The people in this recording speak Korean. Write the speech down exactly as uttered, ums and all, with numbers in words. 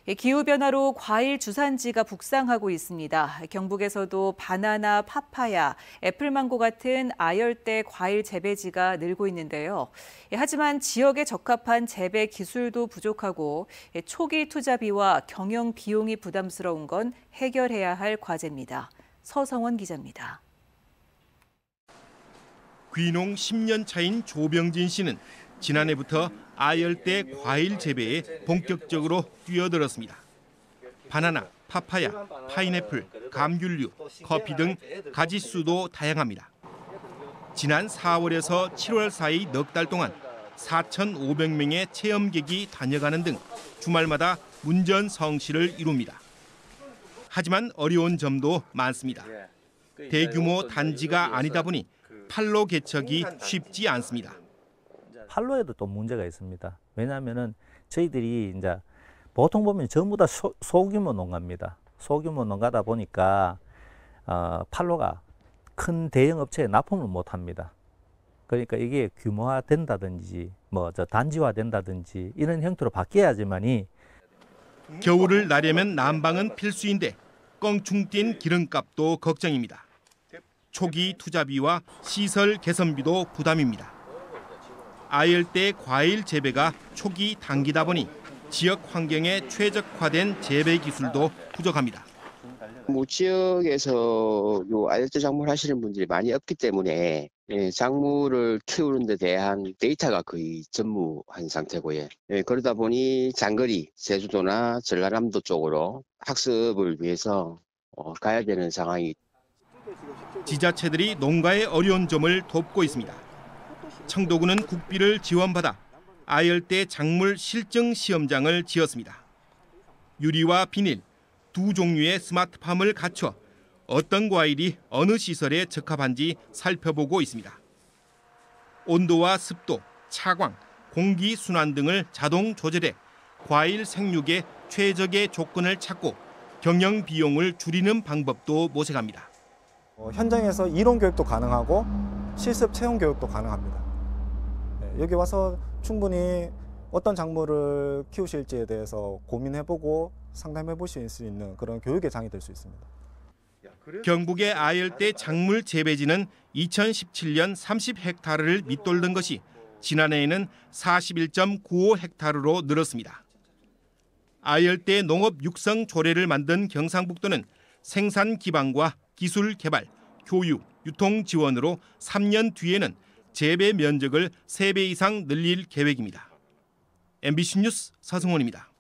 기후변화로 과일 주산지가 북상하고 있습니다. 경북에서도 바나나, 파파야, 애플망고 같은 아열대 과일 재배지가 늘고 있는데요. 하지만 지역에 적합한 재배 기술도 부족하고 초기 투자비와 경영 비용이 부담스러운 건 해결해야 할 과제입니다. 서성원 기자입니다. 귀농 십 년 차인 조병진 씨는 지난해부터 아열대 과일 재배에 본격적으로 뛰어들었습니다. 바나나, 파파야, 파인애플, 감귤류, 커피 등 가지수도 다양합니다. 지난 사월에서 칠월 사이 넉 달 동안 사천오백 명의 체험객이 다녀가는 등 주말마다 문전성시를 이룹니다. 하지만 어려운 점도 많습니다. 대규모 단지가 아니다 보니 판로 개척이 쉽지 않습니다. 판로에도 또 문제가 있습니다. 왜냐하면은 저희들이 이제 보통 보면 전부 다 소, 소규모 농가입니다. 소규모 농가다 보니까 어, 판로가 큰 대형 업체에 납품을 못 합니다. 그러니까 이게 규모화 된다든지 뭐 저 단지화 된다든지 이런 형태로 바뀌어야지만이 겨울을 나려면 난방은 필수인데 껑충 뛴 기름값도 걱정입니다. 초기 투자비와 시설 개선비도 부담입니다. 아열대 과일 재배가 초기 단기다 보니 지역 환경에 최적화된 재배 기술도 부족합니다. 뭐 지역에서 요 아열대 작물 하시는 분들이 많이 없기 때문에 예, 작물을 키우는 데 대한 데이터가 거의 전무한 상태고요. 예, 그러다 보니 장거리 제주도나 전라남도 쪽으로 학습을 위해서 어, 가야 되는 상황이. 지자체들이 농가의 어려운 점을 돕고 있습니다. 청도군은 국비를 지원받아 아열대 작물 실증 시험장을 지었습니다. 유리와 비닐, 두 종류의 스마트팜을 갖춰 어떤 과일이 어느 시설에 적합한지 살펴보고 있습니다. 온도와 습도, 차광, 공기 순환 등을 자동 조절해 과일 생육에 최적의 조건을 찾고 경영 비용을 줄이는 방법도 모색합니다. 어, 현장에서 이론 교육도 가능하고 실습 체험 교육도 가능합니다. 네, 여기 와서 충분히 어떤 작물을 키우실지에 대해서 고민해보고 상담해보실 수 있는 그런 교육의 장이 될 수 있습니다. 경북의 아열대 작물 재배지는 이천십칠 년 삼십 헥타르를 밑돌던 것이 지난해에는 사십일 점 구오 헥타르로 늘었습니다. 아열대 농업 육성 조례를 만든 경상북도는 생산 기반과 기술 개발, 교육, 유통 지원으로 삼 년 뒤에는 재배 면적을 세 배 이상 늘릴 계획입니다. 엠비씨 뉴스 서승원입니다.